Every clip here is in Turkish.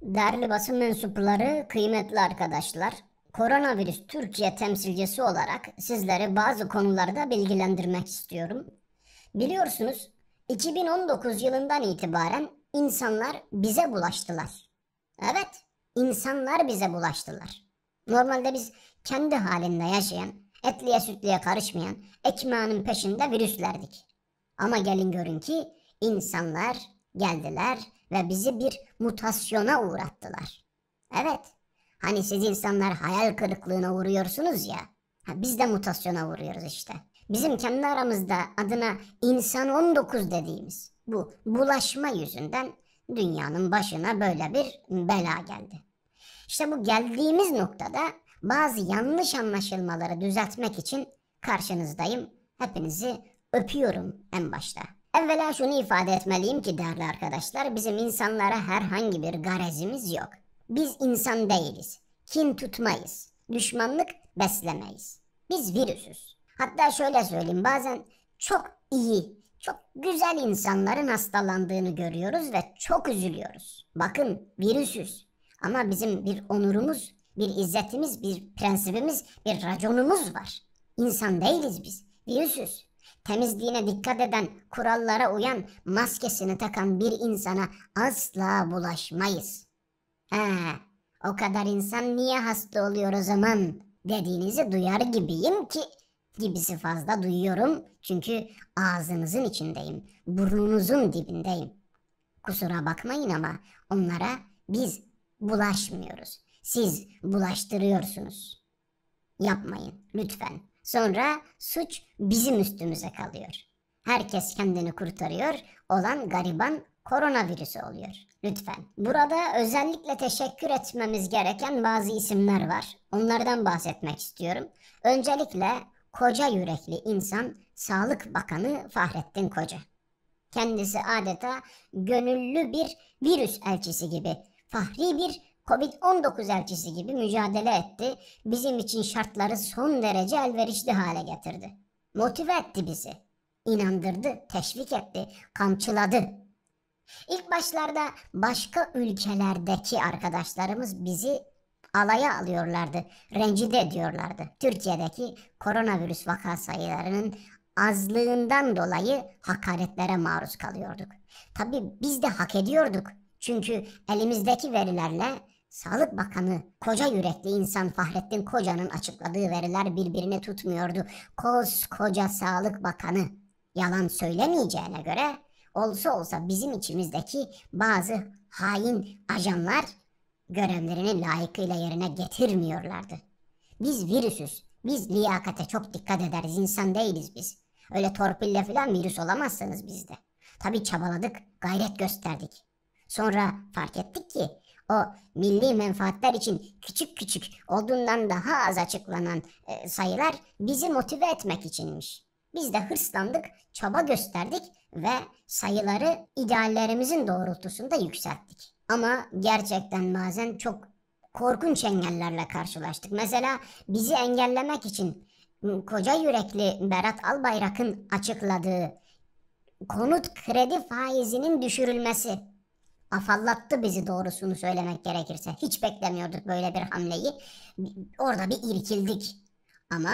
Değerli basın mensupları, kıymetli arkadaşlar, koronavirüs Türkiye temsilcisi olarak sizleri bazı konularda bilgilendirmek istiyorum. Biliyorsunuz, 2019 yılından itibaren insanlar bize bulaştılar. Evet, insanlar bize bulaştılar. Normalde biz kendi halinde yaşayan, etliye sütlüye karışmayan, ekmeğinin peşinde virüslerdik. Ama gelin görün ki insanlar geldiler ve bizi bir mutasyona uğrattılar. Evet, hani siz insanlar hayal kırıklığına uğruyorsunuz ya, biz de mutasyona uğruyoruz işte. Bizim kendi aramızda adına insan 19 dediğimiz bu bulaşma yüzünden dünyanın başına böyle bir bela geldi. İşte bu geldiğimiz noktada bazı yanlış anlaşılmaları düzeltmek için karşınızdayım. Hepinizi öpüyorum en başta. Evvela şunu ifade etmeliyim ki değerli arkadaşlar, bizim insanlara herhangi bir garezimiz yok. Biz insan değiliz. Kin tutmayız. Düşmanlık beslemeyiz. Biz virüsüz. Hatta şöyle söyleyeyim, bazen çok iyi, çok güzel insanların hastalandığını görüyoruz ve çok üzülüyoruz. Bakın, virüsüz. Ama bizim bir onurumuz, bir izzetimiz, bir prensibimiz, bir raconumuz var. İnsan değiliz biz. Virüsüz. Temizliğine dikkat eden, kurallara uyan, maskesini takan bir insana asla bulaşmayız. He, o kadar insan niye hasta oluyor o zaman dediğinizi duyar gibiyim ki gibisi fazla duyuyorum. Çünkü ağzınızın içindeyim, burnunuzun dibindeyim. Kusura bakmayın ama onlara biz bulaşmıyoruz. Siz bulaştırıyorsunuz. Yapmayın lütfen. Sonra suç bizim üstümüze kalıyor. Herkes kendini kurtarıyor, olan gariban koronavirüsü oluyor. Lütfen. Burada özellikle teşekkür etmemiz gereken bazı isimler var. Onlardan bahsetmek istiyorum. Öncelikle koca yürekli insan Sağlık Bakanı Fahrettin Koca. Kendisi adeta gönüllü bir virüs elçisi gibi, fahri bir Covid-19 elçisi gibi mücadele etti. Bizim için şartları son derece elverişli hale getirdi. Motive etti bizi. İnandırdı, teşvik etti, kamçıladı. İlk başlarda başka ülkelerdeki arkadaşlarımız bizi alaya alıyorlardı, rencide ediyorlardı. Türkiye'deki koronavirüs vaka sayılarının azlığından dolayı hakaretlere maruz kalıyorduk. Tabii biz de hak ediyorduk. Çünkü elimizdeki verilerle Sağlık Bakanı koca yürekli insan Fahrettin Koca'nın açıkladığı veriler birbirini tutmuyordu. Koskoca Sağlık Bakanı yalan söylemeyeceğine göre olsa olsa bizim içimizdeki bazı hain ajanlar görevlerini layıkıyla yerine getirmiyorlardı. Biz virüsüz. Biz liyakate çok dikkat ederiz. İnsan değiliz biz. Öyle torpille falan virüs olamazsınız bizde. Tabii çabaladık, gayret gösterdik. Sonra fark ettik ki o milli menfaatler için küçük küçük olduğundan daha az açıklanan sayılar bizi motive etmek içinmiş. Biz de hırslandık, çaba gösterdik ve sayıları ideallerimizin doğrultusunda yükselttik. Ama gerçekten bazen çok korkunç engellerle karşılaştık. Mesela bizi engellemek için koca yürekli Berat Albayrak'ın açıkladığı konut kredi faizinin düşürülmesi afallattı bizi, doğrusunu söylemek gerekirse. Hiç beklemiyorduk böyle bir hamleyi. Orada bir irkildik ama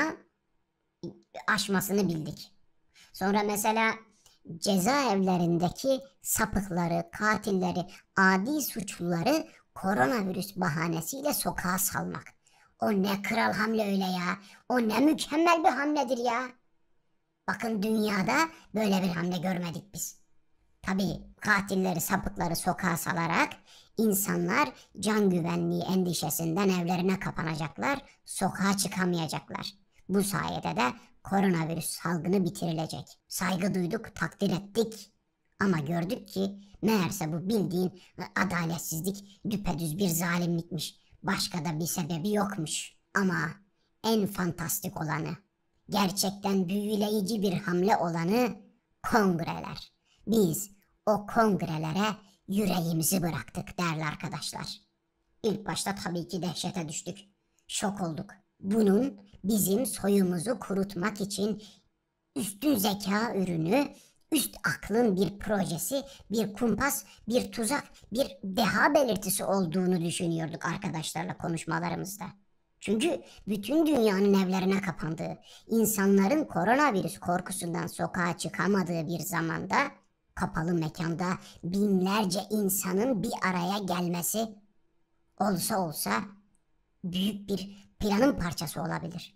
aşmasını bildik. Sonra mesela cezaevlerindeki sapıkları, katilleri, adi suçluları koronavirüs bahanesiyle sokağa salmak. O ne kral hamle öyle ya. O ne mükemmel bir hamledir ya. Bakın, dünyada böyle bir hamle görmedik biz. Tabii katilleri, sapıkları sokağa salarak insanlar can güvenliği endişesinden evlerine kapanacaklar, sokağa çıkamayacaklar. Bu sayede de koronavirüs salgını bitirilecek. Saygı duyduk, takdir ettik. Ama gördük ki meğerse bu bildiğin adaletsizlik, düpedüz bir zalimlikmiş. Başka da bir sebebi yokmuş. Ama en fantastik olanı, gerçekten büyüleyici bir hamle olanı kongreler. Biz o kongrelere yüreğimizi bıraktık değerli arkadaşlar. İlk başta tabii ki dehşete düştük. Şok olduk. Bunun bizim soyumuzu kurutmak için üstün zeka ürünü, üst aklın bir projesi, bir kumpas, bir tuzak, bir deha belirtisi olduğunu düşünüyorduk arkadaşlarla konuşmalarımızda. Çünkü bütün dünyanın evlerine kapandığı, insanların koronavirüs korkusundan sokağa çıkamadığı bir zamanda kapalı mekanda binlerce insanın bir araya gelmesi olsa büyük bir planın parçası olabilir.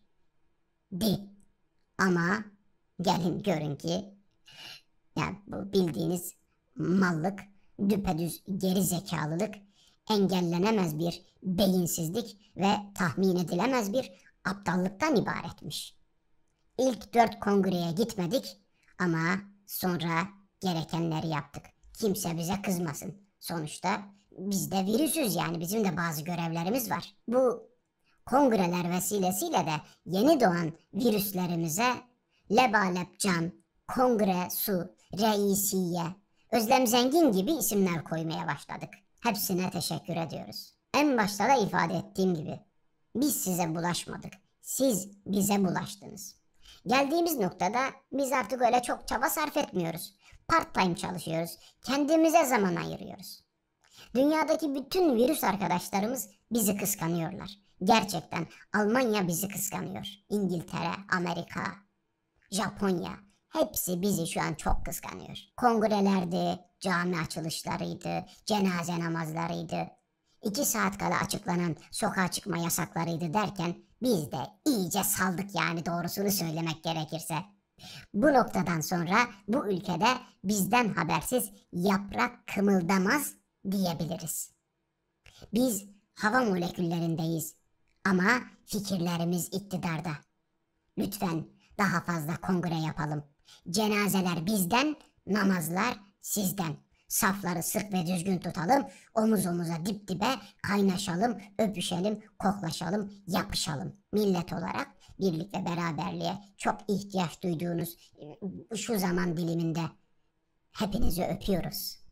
Ama gelin görün ki yani bu bildiğiniz mallık, düpedüz geri zekalılık, engellenemez bir beyinsizlik ve tahmin edilemez bir aptallıktan ibaretmiş. İlk 4 kongreye gitmedik ama sonra gerekenleri yaptık. Kimse bize kızmasın. Sonuçta biz de virüsüz, yani bizim de bazı görevlerimiz var. Bu kongreler vesilesiyle de yeni doğan virüslerimize Lebalep Can, Kongre Su, Reisiye, Özlem Zengin gibi isimler koymaya başladık. Hepsine teşekkür ediyoruz. En başta da ifade ettiğim gibi biz size bulaşmadık. Siz bize bulaştınız. Geldiğimiz noktada biz artık öyle çok çaba sarf etmiyoruz. Part time çalışıyoruz. Kendimize zaman ayırıyoruz. Dünyadaki bütün virüs arkadaşlarımız bizi kıskanıyorlar. Gerçekten Almanya bizi kıskanıyor. İngiltere, Amerika, Japonya, hepsi bizi şu an çok kıskanıyor. Kongrelerdi, cami açılışlarıydı, cenaze namazlarıydı. 2 saat kala açıklanan sokağa çıkma yasaklarıydı derken biz de iyice saldık, yani doğrusunu söylemek gerekirse. Bu noktadan sonra bu ülkede bizden habersiz yaprak kımıldamaz diyebiliriz. Biz hava moleküllerindeyiz ama fikirlerimiz iktidarda. Lütfen daha fazla kongre yapalım. Cenazeler bizden, namazlar sizden. Safları sık ve düzgün tutalım, omuz omuza dip dibe kaynaşalım, öpüşelim, koklaşalım, yapışalım. Millet olarak birlik ve beraberliğe çok ihtiyaç duyduğunuz şu zaman diliminde hepinizi öpüyoruz.